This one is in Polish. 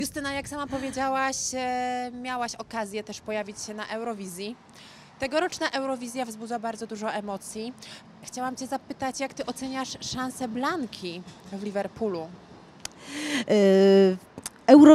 Justyna, jak sama powiedziałaś, miałaś okazję też pojawić się na Eurowizji. Tegoroczna Eurowizja wzbudza bardzo dużo emocji. Chciałam Cię zapytać, jak Ty oceniasz szansę Blanki w Liverpoolu? Euro